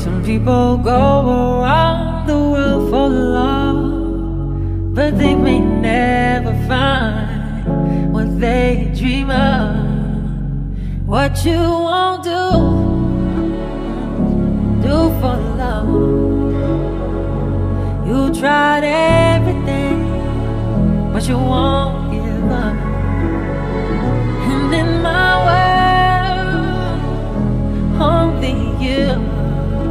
Some people go around the world for love, but they may never find what they dream of. What you won't do for love. You tried everything, but you won't